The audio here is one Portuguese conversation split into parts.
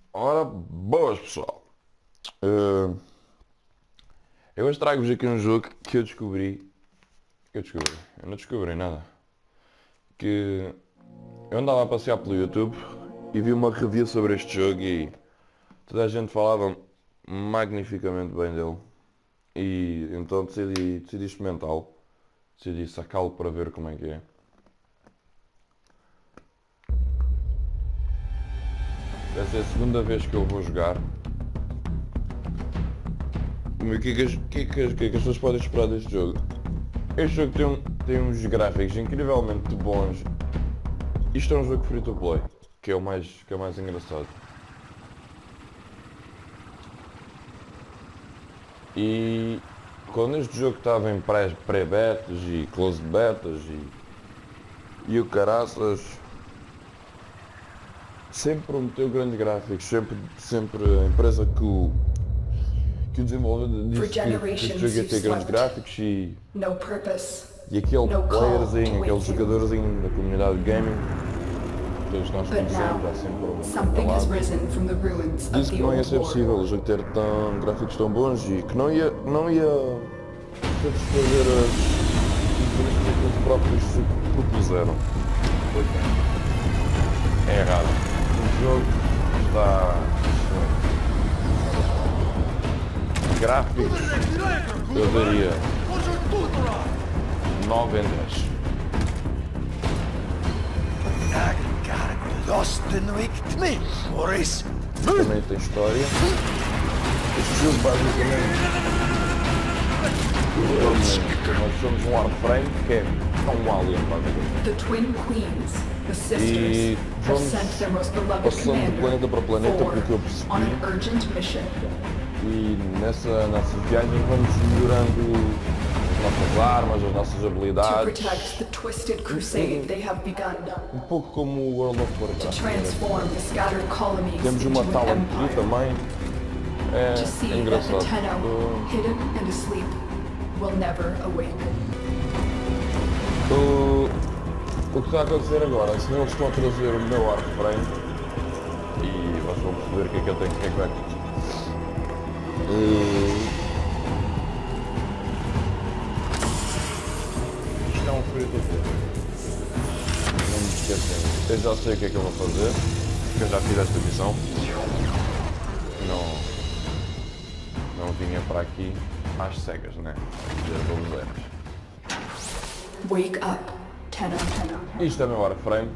Ora, boas pessoal. Uh, eu hoje trago-vos aqui um jogo que eu descobri. Eu não descobri nada. Que eu andava a passear pelo YouTube e vi uma review sobre este jogo e toda a gente falava magnificamente bem dele. E então decidi experimentá-lo. Decidi sacá-lo para ver como é que é. Essa é a segunda vez que eu vou jogar. O que é que as pessoas podem esperar deste jogo? Este jogo tem uns gráficos incrivelmente bons. Isto é um jogo free to play, que é o mais engraçado. E quando este jogo estava em pré-betas e closed betas e o caraças, sempre prometeu grandes gráficos, sempre a empresa que o desenvolvedor disse que este jogo ia ter grandes gráficos e aquele playerzinho, aquele jogadorzinho da comunidade de gaming, todos nós conhecemos, há sempre um falado, disse que não ia ser possível o jogo ter gráficos tão bons e que não ia satisfazer as exigências que eles próprios se propuseram. Pois bem, é errado. O jogo está excelente. Gráficos, eu daria 9 em 10. Também tem história. Este jogo basicamente nós somos um Warframe que é um Alien basicamente. E vamos passando de planeta para planeta porque eu percebi. E nessa viagem vamos melhorando as nossas armas, as nossas habilidades. Um pouco como o World of Warcraft. Temos uma talent tree também. É engraçado. O que está a acontecer agora, se eles estão a trazer o meu Warframe e vocês vão perceber o que é que eu tenho, o que é que vai acontecer. Isto é um free to play. Não me esquecem. Eu já sei o que é que eu vou fazer, porque eu já fiz esta missão. Não vinha para aqui às cegas, né? Wake up, Tenno. Isto é o meu Warframe.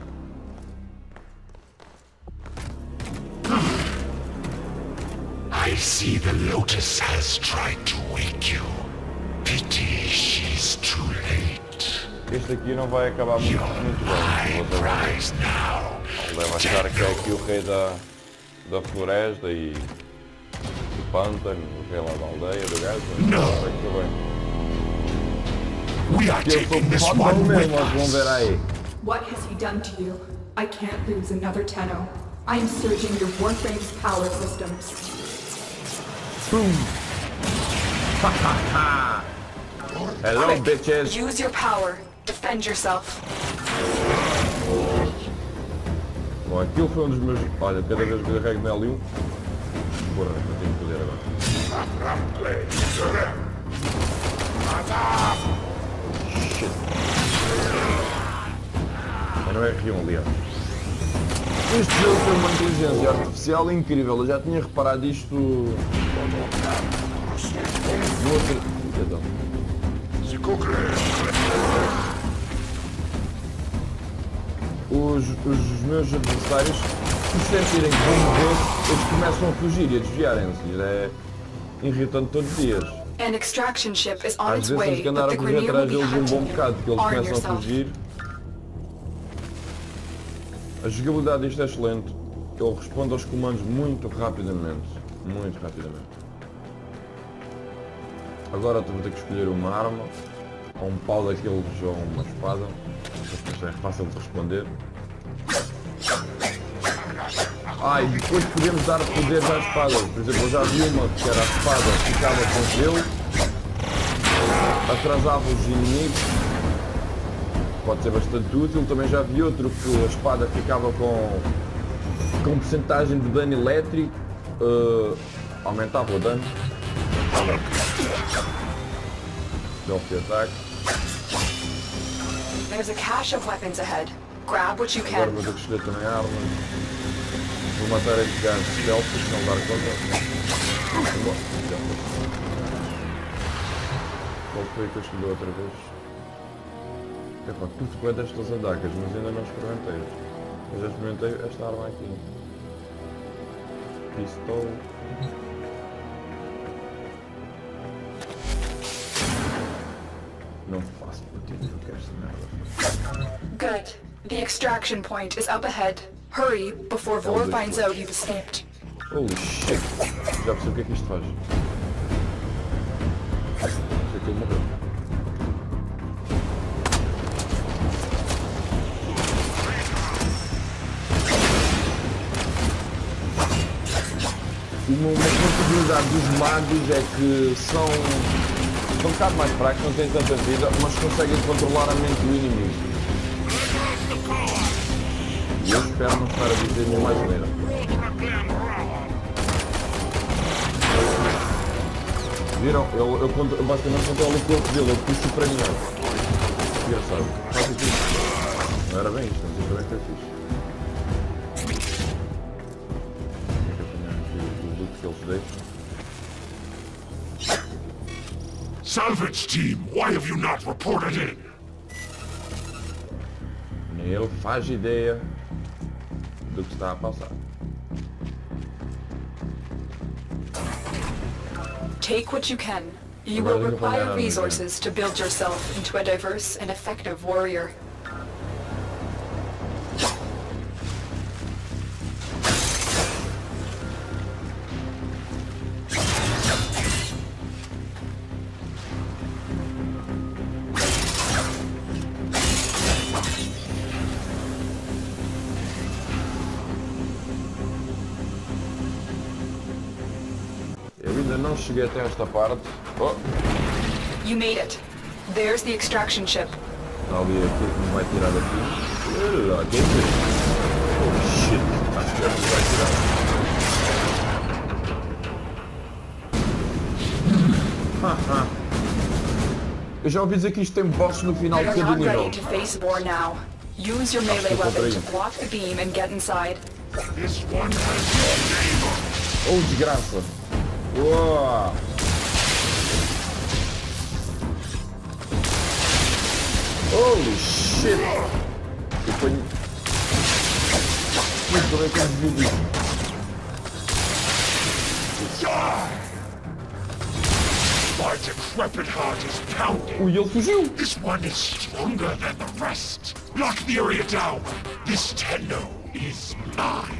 I see the Lotus has tried to wake you. Pity she's too late. Este aqui não vai acabar muito bem. My prize now. Ele deve achar que é aqui o rei da floresta e do pântano, o rei lá da aldeia, do gajo. Não sei que bem. We are taking this one with Vamos ver us. aí. What has he done to you? I can't lose another Tenno. I am surging your Warframe's power systems. Hello, Quick, bitches. use your power. Defend yourself. Bom, aquilo foi um dos meus... Olha, cada vez que eu carrego no L1... Porra, eu tenho que poder agora. Shit. Mas não é R1, aliás. Este jogo tem uma inteligência artificial incrível. Eu já tinha reparado isto... No outro... Então. Os meus adversários, se sentirem que vão morrer, eles começam a fugir e a desviarem-se. É irritante todos os dias. An extraction ship is on Às its vezes temos way, que andar but a the correr Grineer will atrás be deles um bom hunting bocado, porque you. eles Arm começam a yourself. fugir. A jogabilidade disto é excelente. Ele responde aos comandos muito rapidamente. Muito rapidamente. Agora vou ter que escolher uma arma, ou um pau daqueles, ou uma espada. Isto é fácil de responder. E depois podemos dar poderes à espada. Por exemplo, eu já vi uma que era a espada que ficava com gelo, atrasava os inimigos. Pode ser bastante útil. Também já vi outro que a espada ficava com com porcentagem de dano elétrico, aumentava o dano. Stealth attack. There's a cache of weapons ahead. Grab what you Agora can. vou ter que escolher também armas. Vou matar estes gajos stealth, se não dar conta. Qual foi que eu escolhi outra vez? Epá, tudo quanto estas adacas, mas ainda não experimentei. Eu já experimentei esta arma aqui. Pistol. Não faço partido porque esta merda. Good. The extraction point is up ahead. Hurry before Vor finds out you've escaped. Holy shit! Já percebi o que é que isto faz. Sei que ele morreu. Uma possibilidade dos magos é que são um bocado mais fracos, não têm tanta vida, mas conseguem controlar a mente do inimigo. E eu espero não estar a dizer nenhuma asneira. Viram? Eu basicamente controlo o corpo dele, eu puxo para mim. Engraçado. Faz aqui. Não era bem isto, mas isto também foi fixe. Que eles deixam. Salvage team, why have you not reported in? Nem ele faz ideia do que está a passar. Take what you can. You will require resources to build yourself into a diverse and effective warrior. Não cheguei até esta parte. Oh! You made it. There's the extraction ship. Está ali aquilo que me vai tirar daqui. Olha, quem vê? Oh shit! Acho que é o que me vai tirar. Eu já ouvi dizer que isto tem boss no final de You're cada not nível. ready to face Vor now. Use your melee weapon to block the beam and get inside. This one has Oh, desgraça! Uau! Holy shit! Eu ponho... Muito bem que eu desvio disso. My decrepit heart is pounding. Ui, ele fugiu! This one is stronger than the rest. Lock the area down. This Tenno is mine.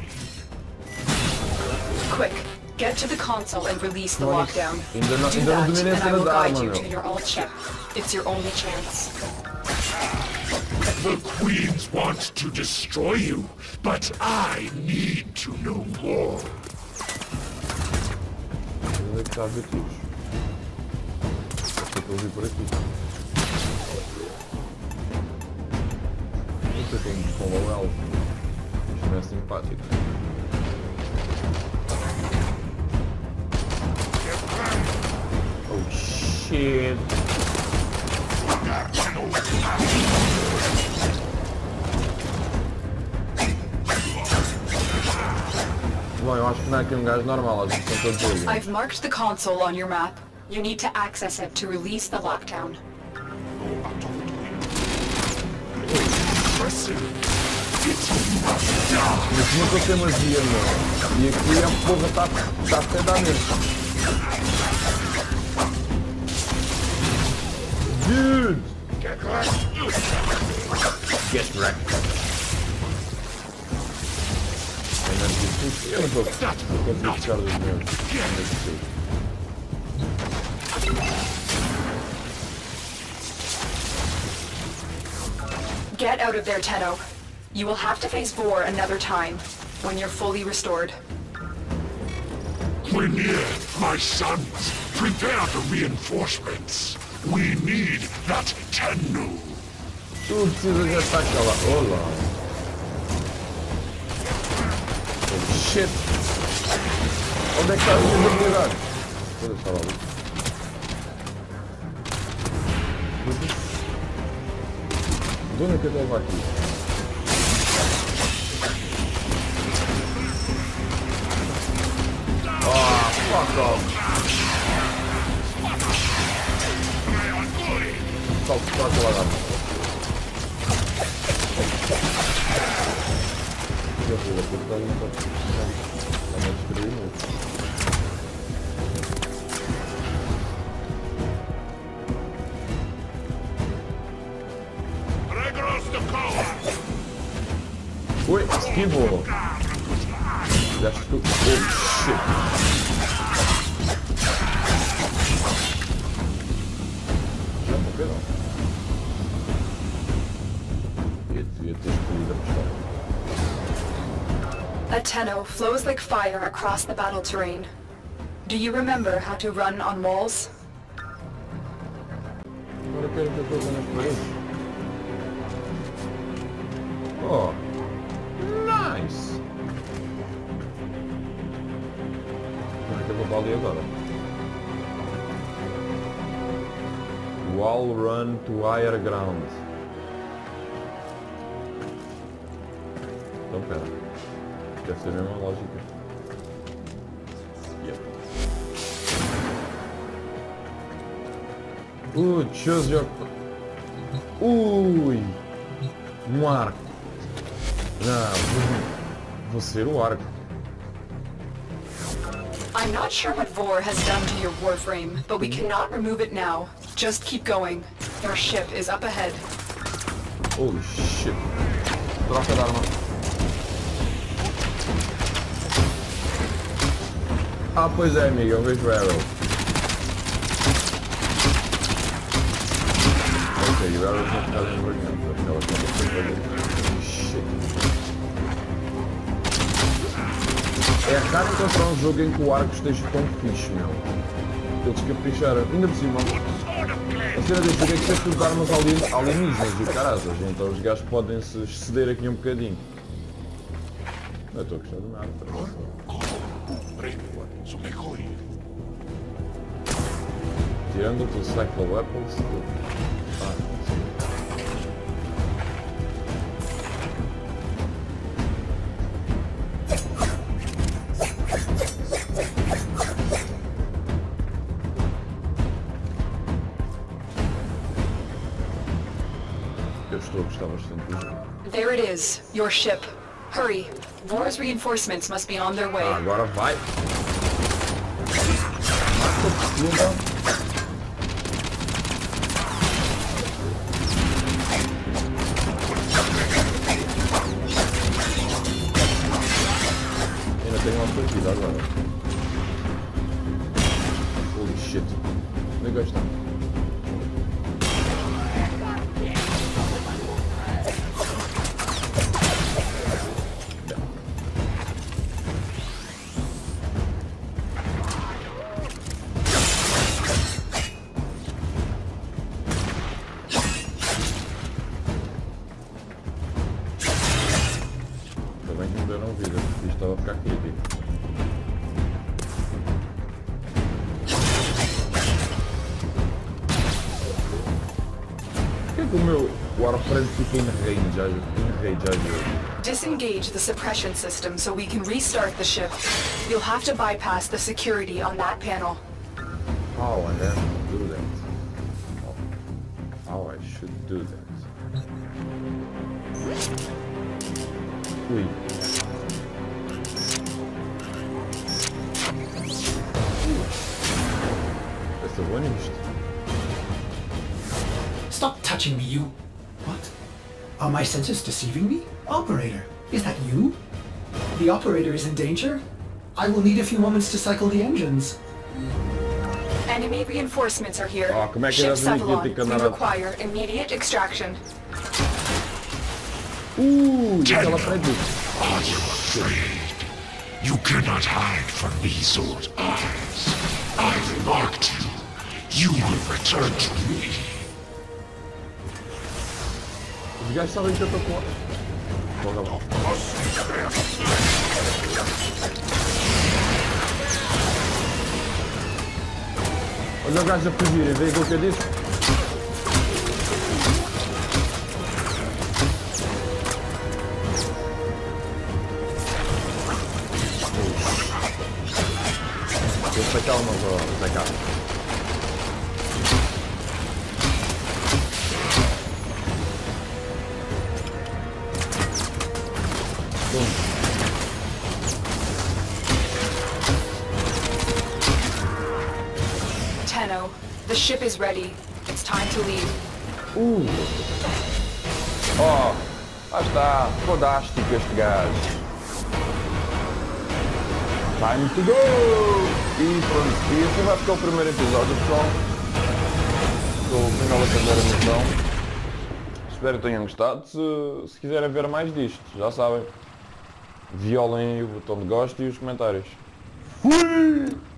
Quick, get to the console and release the Mano, lockdown. ainda não Do that, dominei a and I cena will da guide arma, you meu. to your alt chip. It's your only chance. The queens want to destroy you, but I need to know more. Onde é que está a ver tiros? Acho que eu vi por aqui. Não sei com low health. Isto não é simpático. Oh shit! Bom, eu acho que não é aqui gajo normal, a gente tem todos ali. I've marked the console on your map. You need to access it to release the lockdown. Mas nunca tem magia, meu. E aqui a porra está a fedar mesmo. Dude! Get wrecked. Eu não estou conseguindo ficar dos meus. Get out of there, Tenno. You will have to face Vor another time, when you're fully restored. Grineer, my sons, prepare the reinforcements. We need that Tenno. Tu precisas de atacar lá. Olá. shit! Onde é que está a invisibilidade? Foda-se, estava ali. De onde é que eu estava aqui? Ah, fuck off! Salto para aquela dama. Eu fui da puta, não está a destruir muito. Oi, esquivo! That's too... Oh, shit! Já morreu, não? Devia ter escolhido a pistola. A Tenno flows like fire across the battle terrain. Do you remember how to run on walls? Agora quero ver a coisa nas paredes. Oh! Nice! Como é que eu vou para ali agora? Wall run to higher ground. Então pera. Deve ser a mesma lógica. Yep. Choose your... Ui! Um arco. Não, vou ser o arco. I'm not sure what Vor has done to your warframe, but we cannot remove it now. Just keep going. Your ship is up ahead. Holy shit. Troca de arma. Ah, pois é, amigo, eu vejo Arrow. Ok, o Arrow não está envergonhando, porque ela está envergonhando. Shit. É raro encontrar um jogo em que o arco esteja tão fixe, meu. Eles capricharam, ainda por cima. A cena deste jogo é que tens tudo de armas alienígenas e caraças, então os gajos podem se exceder aqui um bocadinho. Não estou a gostar de nada, para mim. Tirando o Cycle Weapons, sim. Eu estou a gostar bastante do jogo. There it is, your ship. Hurry. Vor's reinforcements must be on their way. Agora vai. Ainda tem uma partida agora. Holy shit. Onde é que está? Disengage the suppression system so we can restart the ship. You'll have to bypass the security on that panel. How on earth to do that? How I should do that? Ui. Essa boa nisto. Stop touching me, you... What? Are my senses deceiving me? Operator, is that you? The operator is in danger? I will need a few moments to cycle the engines. Enemy reinforcements are here. Ah, como é que Ship era Cephalon, que we require immediate extraction. Aquela prédio. Are you afraid? You cannot hide from these old eyes. I've marked you. You will return to me. Os gajos sabem que eu estou com... Logo. Olha o gajo a fugir, vê o que eu disse? Vou sacar uma, vou sacar. Tenno, the ship is ready. It's time to leave. Oh, lá está, fodástico este gajo. Time to go! E pronto, e assim vai ficar o primeiro episódio, pessoal. Com o final da primeira missão. Espero que tenham gostado. Se quiserem ver mais disto, já sabem. Violem o botão de gosto e os comentários. Fui!